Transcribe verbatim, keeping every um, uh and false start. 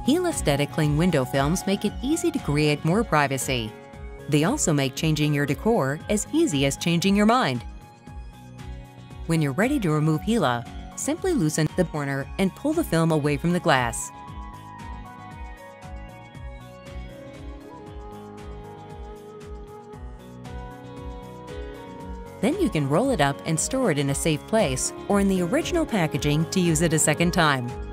Gila aesthetic cling window films make it easy to create more privacy. They also make changing your decor as easy as changing your mind. When you're ready to remove Gila, simply loosen the corner and pull the film away from the glass. Then you can roll it up and store it in a safe place or in the original packaging to use it a second time.